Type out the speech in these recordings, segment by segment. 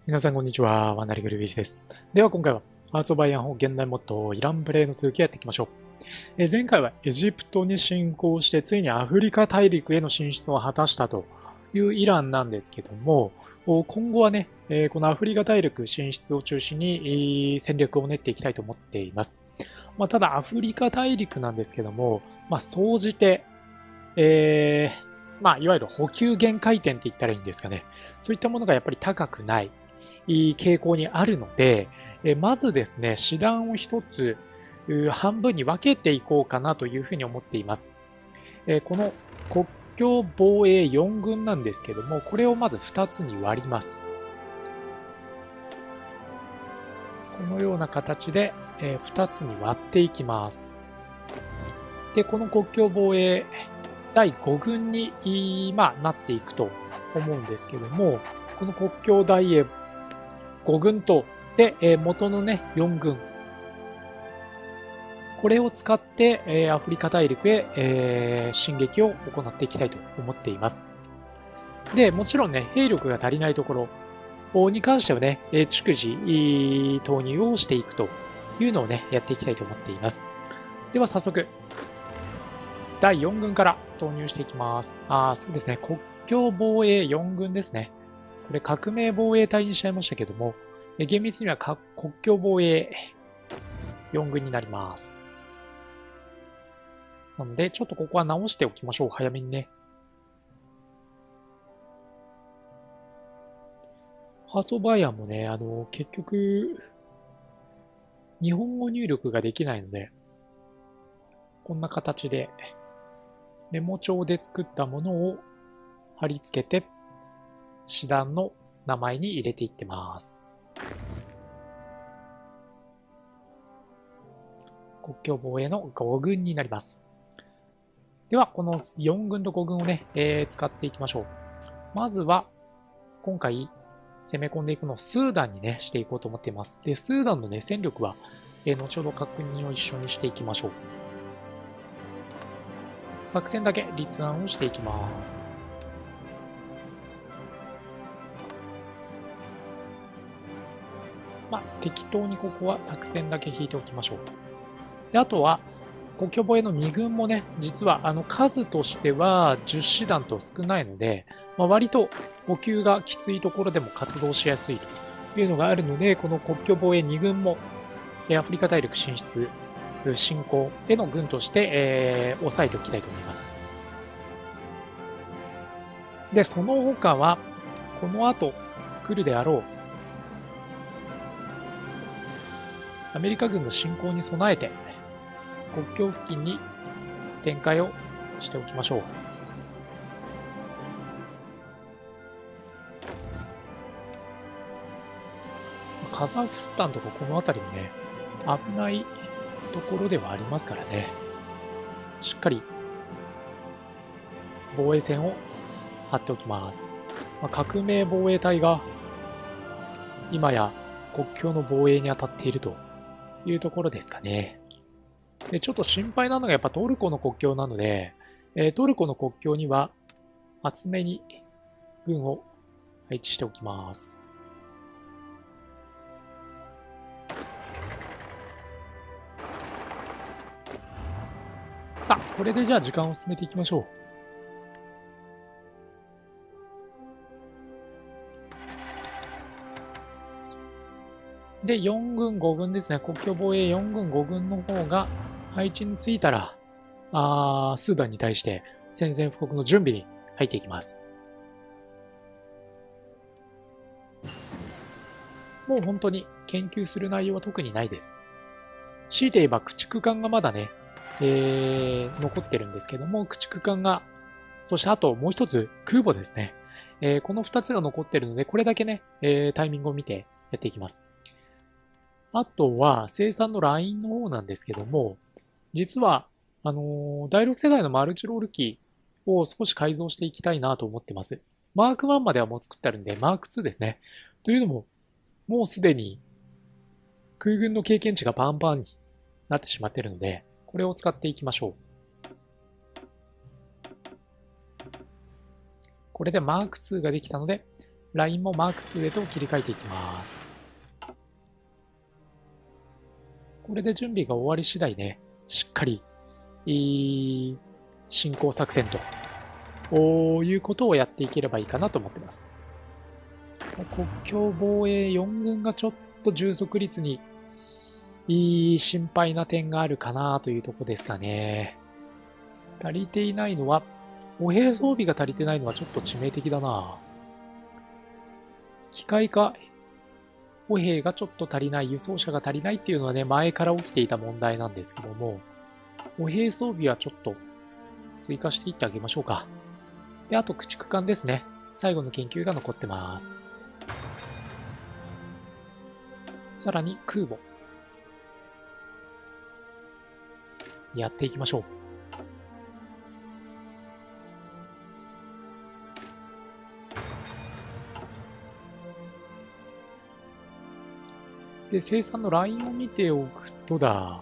皆さんこんにちは。ワナリグルビーチです。では今回はハーツ・オブ・アイアン砲現代モッドイランプレイの続きをやっていきましょう。前回はエジプトに侵攻してついにアフリカ大陸への進出を果たしたというイランなんですけども、今後はね、このアフリカ大陸進出を中心に戦略を練っていきたいと思っています。ただアフリカ大陸なんですけども、総じて、いわゆる補給限界点って言ったらいいんですかね。そういったものがやっぱり高くない傾向にあるので、まずですね、師団を一つ半分に分けていこうかなというふうに思っています。この国境防衛4軍なんですけども、これをまず2つに割ります。このような形で2つに割っていきます。で、この国境防衛第5軍に、なっていくと思うんですけども、この国境大英5軍と、で、元のね、4軍。これを使って、アフリカ大陸へ、進撃を行っていきたいと思っています。で、もちろんね、兵力が足りないところに関してはね、逐次投入をしていくというのをね、やっていきたいと思っています。では早速、第4軍から投入していきます。そうですね、国境防衛4軍ですね。これ革命防衛隊にしちゃいましたけども、厳密には国境防衛4軍になります。なので、ちょっとここは直しておきましょう。早めにね。ハーツ・オブ・アイアンもね、結局、日本語入力ができないので、こんな形で、メモ帳で作ったものを貼り付けて、師団の名前に入れていってます。国境防衛の5軍になります。では、この4軍と5軍をね、使っていきましょう。まずは、今回、攻め込んでいくのをスーダンにね、していこうと思っています。で、スーダンのね、戦力は、後ほど確認を一緒にしていきましょう。作戦だけ立案をしていきます。適当にここは作戦だけ引いておきましょう。で、あとは、国境防衛の2軍もね、実は数としては10師団と少ないので、割と補給がきついところでも活動しやすいというのがあるので、この国境防衛2軍もアフリカ大陸進出、侵攻への軍として、抑えておきたいと思います。で、その他は、この後来るであろう、アメリカ軍の侵攻に備えて、国境付近に展開をしておきましょう。カザフスタンとかこの辺りもね、危ないところではありますからね。しっかり防衛線を張っておきます。革命防衛隊が今や国境の防衛に当たっているというところですかね。で、ちょっと心配なのがやっぱトルコの国境なので、トルコの国境には厚めに軍を配置しておきます。さあ、これでじゃあ時間を進めていきましょう。で、4軍、5軍ですね。国境防衛4軍、5軍の方が配置についたら、スーダンに対して宣戦布告の準備に入っていきます。もう本当に研究する内容は特にないです。強いて言えば駆逐艦がまだね、残ってるんですけども、駆逐艦が、そしてあともう一つ空母ですね。この2つが残ってるので、これだけね、タイミングを見てやっていきます。あとは生産のラインの方なんですけども、実は、第6世代のマルチロール機を少し改造していきたいなと思ってます。マーク1まではもう作ってあるんで、マーク2ですね。というのも、もうすでに空軍の経験値がパンパンになってしまっているので、これを使っていきましょう。これでマーク2ができたので、 ラインもマーク2へと切り替えていきます。これで準備が終わり次第ね、しっかり、進行作戦ということをやっていければいいかなと思ってます。国境防衛4軍がちょっと充足率に心配な点があるかなというところですかね。足りていないのは、歩兵装備が足りてないのはちょっと致命的だな。機械化歩兵がちょっと足りない、輸送車が足りないっていうのはね、前から起きていた問題なんですけども、歩兵装備はちょっと追加していってあげましょうか。で、あと駆逐艦ですね。最後の研究が残ってます。さらに空母。やっていきましょう。で、生産のラインを見ておくとだ。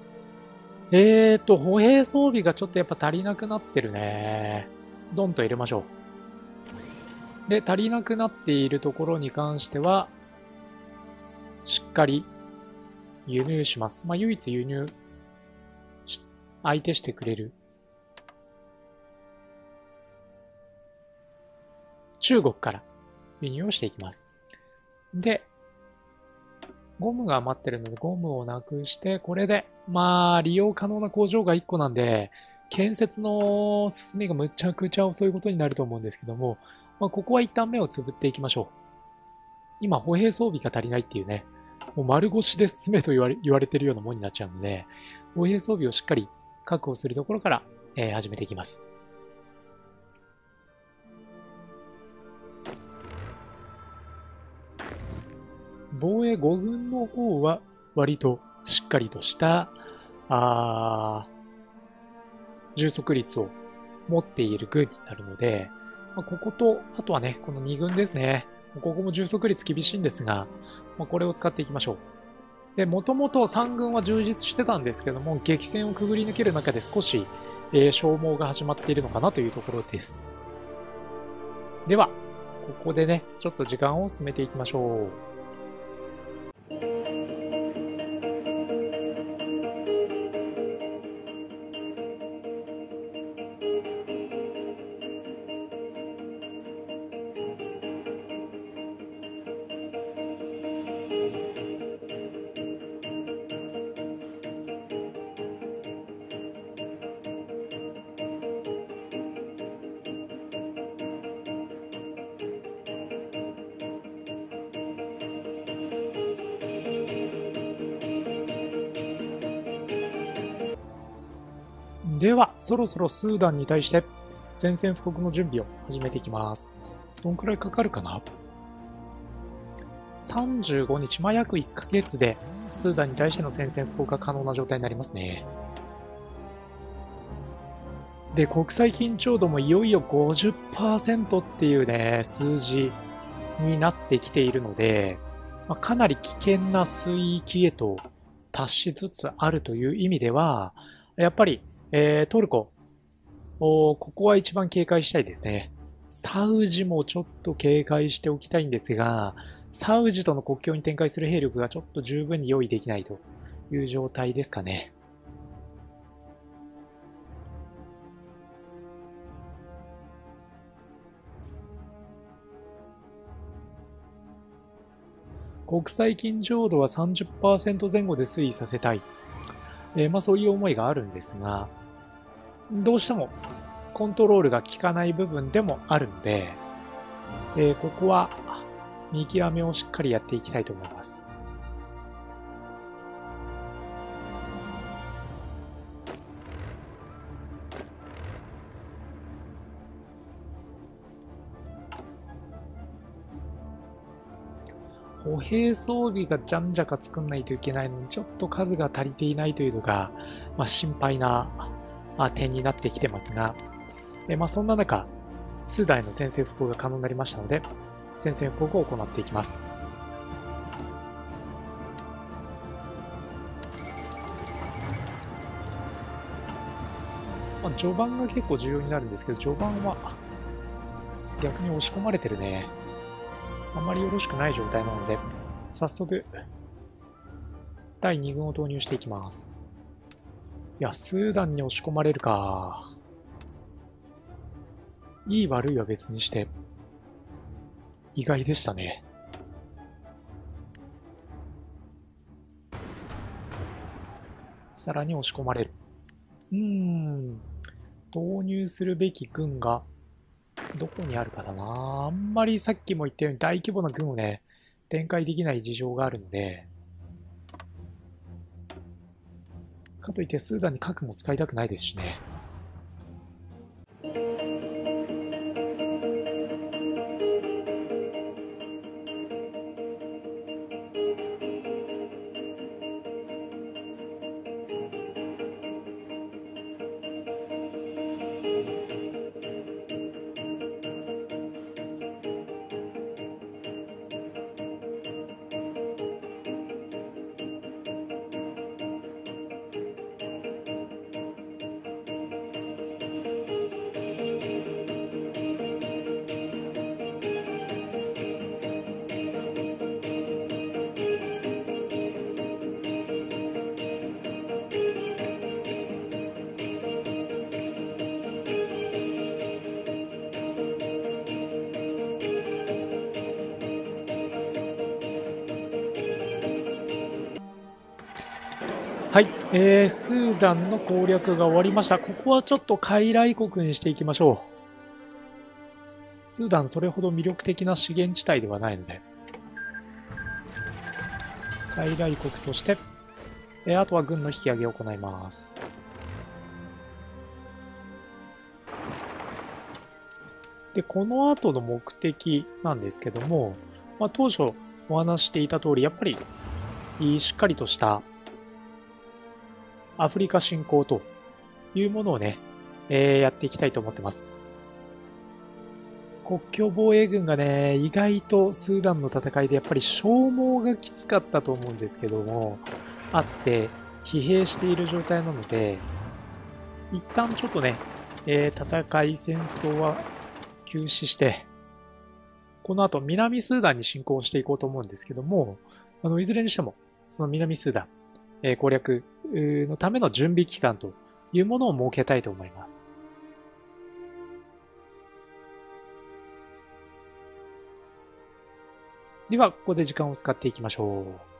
歩兵装備がちょっとやっぱ足りなくなってるね。ドンと入れましょう。で、足りなくなっているところに関しては、しっかり輸入します。唯一輸入相手してくれる中国から輸入をしていきます。で、ゴムが余ってるのでゴムをなくして、これで、利用可能な工場が1個なんで、建設の進みがむちゃくちゃ遅いことになると思うんですけども、ここは一旦目をつぶっていきましょう。今、歩兵装備が足りないっていうね、もう丸腰で進めと言われてるようなもんになっちゃうので、歩兵装備をしっかり確保するところから、始めていきます。防衛5軍の方は割としっかりとした充足率を持っている軍になるので、ここと、あとはね、この2軍ですね。ここも充足率厳しいんですが、これを使っていきましょう。で、もともと3軍は充実してたんですけども、激戦をくぐり抜ける中で少し、消耗が始まっているのかなというところです。では、ここでね、ちょっと時間を進めていきましょう。では、そろそろスーダンに対して宣戦布告の準備を始めていきます。どんくらいかかるかな ?35 日、約1ヶ月でスーダンに対しての宣戦布告が可能な状態になりますね。で、国際緊張度もいよいよ 50% っていうね、数字になってきているので、かなり危険な水域へと達しつつあるという意味では、やっぱりトルコ、ここは一番警戒したいですね。サウジもちょっと警戒しておきたいんですが、サウジとの国境に展開する兵力がちょっと十分に用意できないという状態ですかね。国際緊張度は 30% 前後で推移させたい。そういう思いがあるんですが、どうしてもコントロールが効かない部分でもあるので、ここは見極めをしっかりやっていきたいと思います。歩兵装備がじゃんじゃか作んないといけないのに、ちょっと数が足りていないというのが、心配な点になってきてますが、そんな中、スーダンへの宣戦布告が可能になりましたので、宣戦布告を行っていきます。序盤が結構重要になるんですけど、序盤は逆に押し込まれてるね。 あんまりよろしくない状態なので、早速、第2軍を投入していきます。いや、スーダンに押し込まれるか。いい悪いは別にして、意外でしたね。さらに押し込まれる。投入するべき軍が、どこにあるかだな。あんまりさっきも言ったように大規模な軍をね、展開できない事情があるので、かといってスーダンに核も使いたくないですしね。はい、スーダンの攻略が終わりました。ここはちょっと傀儡国にしていきましょう。スーダンそれほど魅力的な資源地帯ではないので、傀儡国として、あとは軍の引き上げを行います。で、この後の目的なんですけども、当初お話していた通り、やっぱりしっかりとしたアフリカ侵攻というものをね、やっていきたいと思ってます。国境防衛軍がね、意外とスーダンの戦いでやっぱり消耗がきつかったと思うんですけども、あって、疲弊している状態なので、一旦ちょっとね、戦い、戦争は休止して、この後南スーダンに侵攻していこうと思うんですけども、いずれにしても、その南スーダン、攻略のための準備期間というものを設けたいと思います。では、ここで時間を使っていきましょう。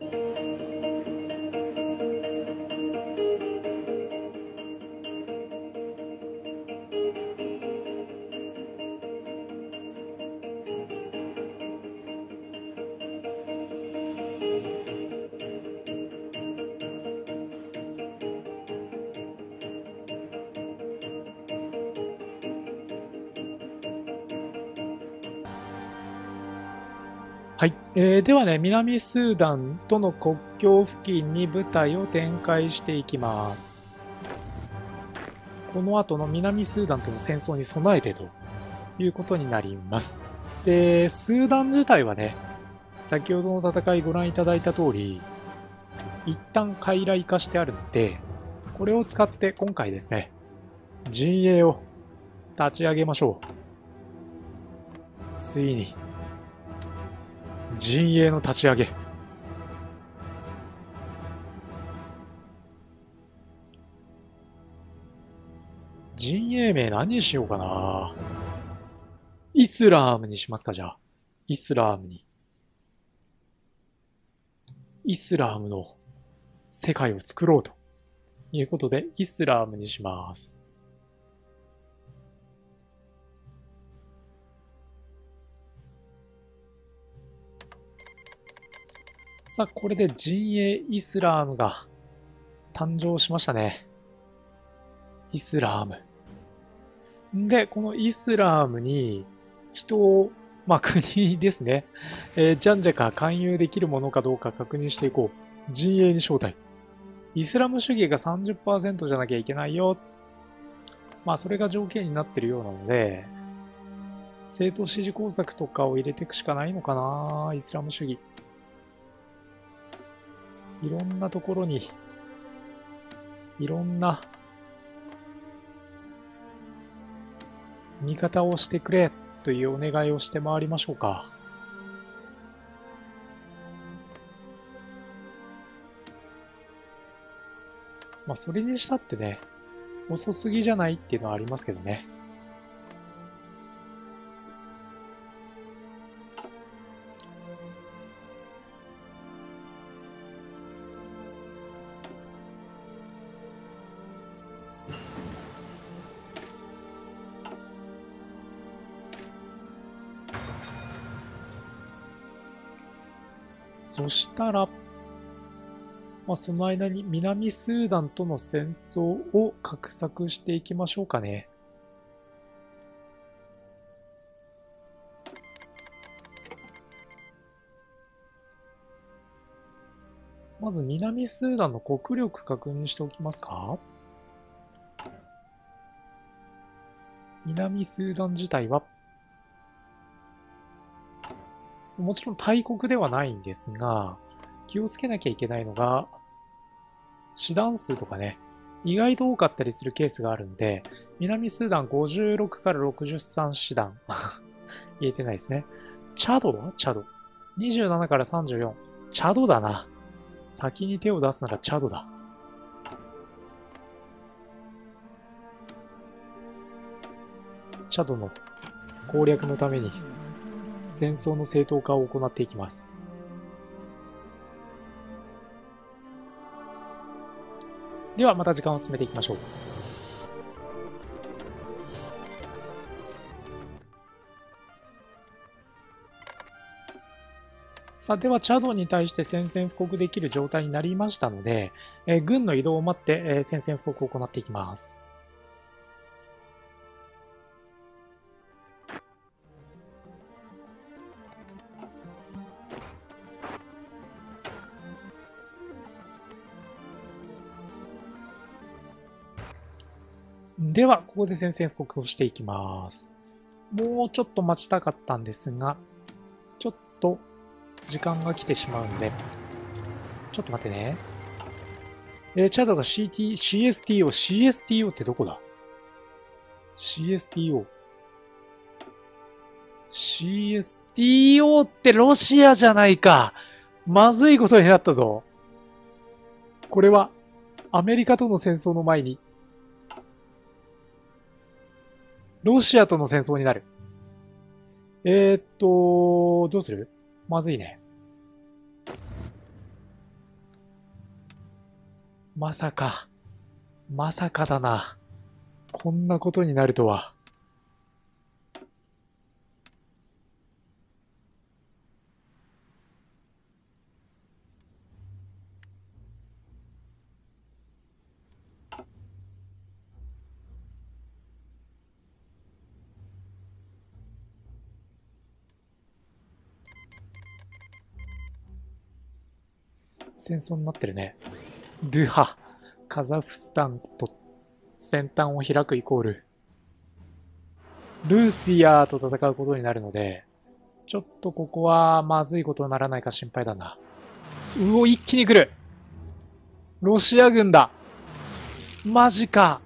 はい。ではね、南スーダンとの国境付近に部隊を展開していきます。この後の南スーダンとの戦争に備えてということになります。で、スーダン自体はね、先ほどの戦いご覧いただいた通り、一旦傀儡化してあるので、これを使って今回ですね、陣営を立ち上げましょう。ついに、陣営の立ち上げ。陣営名何にしようかな。イスラームにしますか、じゃあ。イスラームに。イスラームの世界を作ろうということで、イスラームにします。さあ、これで陣営イスラームが誕生しましたね。イスラーム。で、このイスラームに人を、国ですね。じゃんじゃか勧誘できるものかどうか確認していこう。陣営に招待。イスラム主義が 30% じゃなきゃいけないよ。それが条件になってるようなので、政党支持工作とかを入れていくしかないのかな、イスラム主義。いろんなところに、いろんな味方をしてくれというお願いをして回りましょうか。 まあ、それにしたってね、遅すぎじゃないっていうのはありますけどね。そしたら、まあ、その間に南スーダンとの戦争を画策していきましょうかね。まず南スーダンの国力確認しておきますか。南スーダン自体は、もちろん大国ではないんですが、気をつけなきゃいけないのが、師団数とかね、意外と多かったりするケースがあるんで、南スーダン56から63師団。言えてないですね。チャドはチャド。27から34。チャドだな。先に手を出すならチャドだ。チャドの攻略のために戦争の正当化を行っていきます。ではまた時間を進めていきましょう。さあ、ではチャドに対して宣戦布告できる状態になりましたので、軍の移動を待って、宣戦布告を行っていきます。では、ここで宣戦布告をしていきます。もうちょっと待ちたかったんですが、ちょっと時間が来てしまうんで、ちょっと待ってね。チャドが CSTO ってどこだ？ CSTO。CSTO ってロシアじゃないか。まずいことになったぞ。これはアメリカとの戦争の前にロシアとの戦争になる。どうする？まずいね。まさかだな。こんなことになるとは。戦争になってるね。ドゥハ。カザフスタンと先端を開くイコール、ルーシアと戦うことになるので、ちょっとここはまずいことにならないか心配だな。うお、一気に来る。ロシア軍だ。マジか。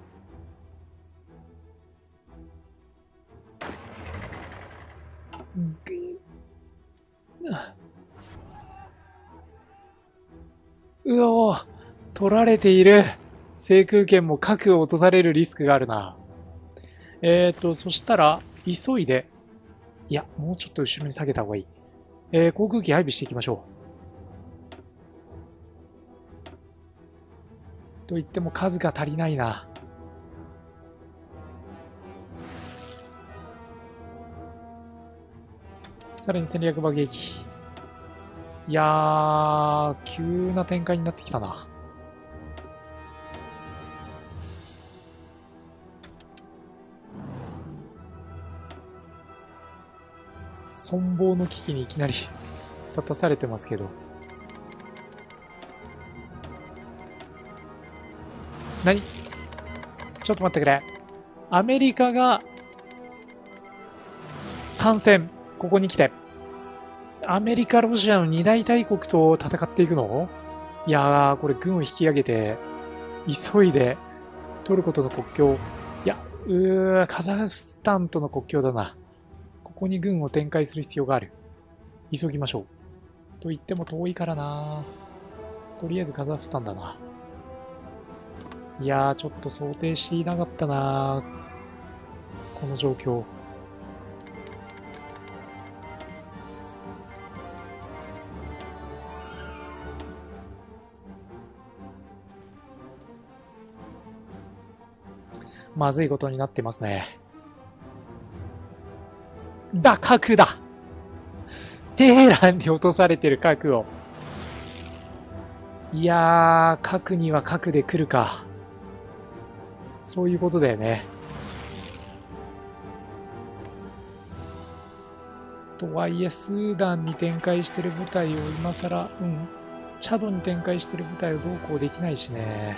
うおー、取られている。制空権も核を落とされるリスクがあるな。そしたら、急いで、いや、もうちょっと後ろに下げた方がいい。航空機配備していきましょう。と言っても数が足りないな。さらに戦略爆撃。いやー、急な展開になってきたな。存亡の危機にいきなり立たされてますけど。何？ちょっと待ってくれ。アメリカが参戦。ここに来て。アメリカ、ロシアの二大大国と戦っていくの？いやー、これ軍を引き上げて、急いでトルコとの国境。いや、カザフスタンとの国境だな。ここに軍を展開する必要がある。急ぎましょう。と言っても遠いからな。とりあえずカザフスタンだな。 いやー、ちょっと想定していなかったな、この状況。まずいことになってますね。核だ。テヘランに落とされてる核を。いやー、核には核で来るか。そういうことだよね。とはいえ、スーダンに展開してる部隊を今更、チャドに展開してる部隊をどうこうできないしね。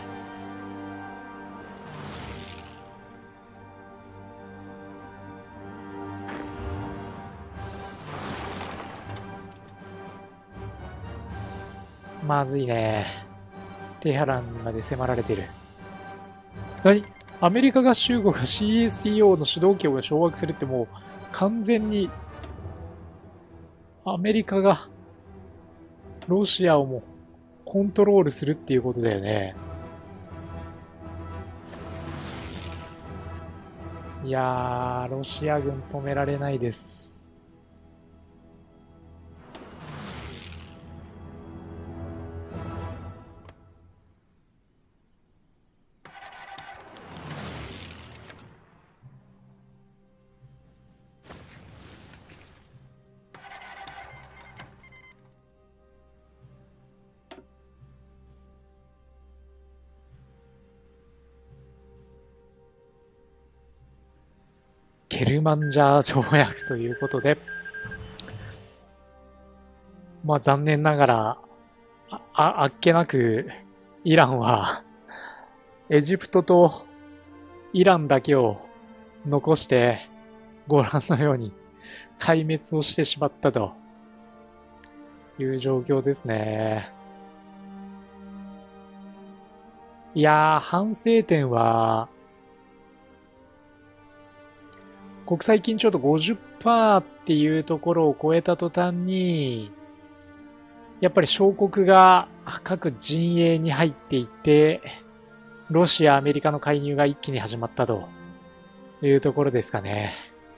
まずいね。テヘランにまで迫られてる。アメリカ合衆国が CSTO の主導権を掌握するってもう完全にアメリカがロシアをもコントロールするっていうことだよね。いやー、ロシア軍止められないです。ケルマンジャー条約ということで、まあ残念ながら、あっけなくイランはエジプトとイランだけを残してご覧のように壊滅をしてしまったという状況ですね。いやー、反省点は国際緊張度 50% っていうところを超えた途端に、やっぱり小国が各陣営に入っていって、ロシア、アメリカの介入が一気に始まったというところですかね。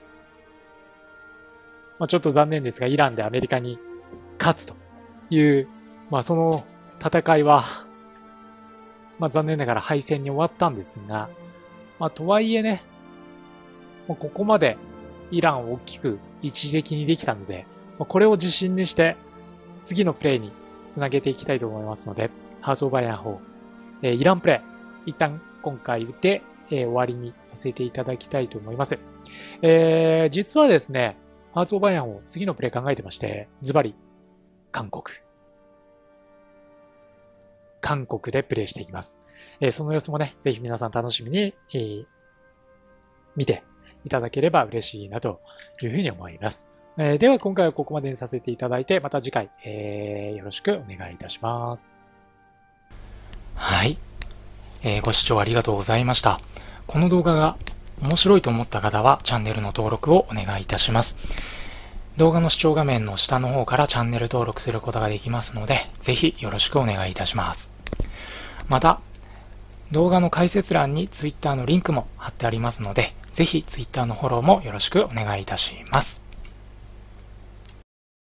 まあ、ちょっと残念ですが、イランでアメリカに勝つという、まあその戦いは、まあ残念ながら敗戦に終わったんですが、まあとはいえね、ここまでイランを大きく一時的にできたので、これを自信にして次のプレイにつなげていきたいと思いますので、ハーツ・オブ・アイアン4、イランプレイ、一旦今回で、終わりにさせていただきたいと思います。実はですね、ハーツ・オブ・アイアンを次のプレイ考えてまして、ズバリ、韓国でプレイしていきます。その様子もね、ぜひ皆さん楽しみに、見ていただければ嬉しいなというふうに思います。では今回はここまでにさせていただいて、また次回、よろしくお願いいたします。 はい、ご視聴ありがとうございました。この動画が面白いと思った方はチャンネルの登録をお願いいたします。動画の視聴画面の下の方からチャンネル登録することができますので、ぜひよろしくお願いいたします。また、動画の解説欄に Twitter のリンクも貼ってありますので、ぜひ Twitter のフォローもよろしくお願いいたします。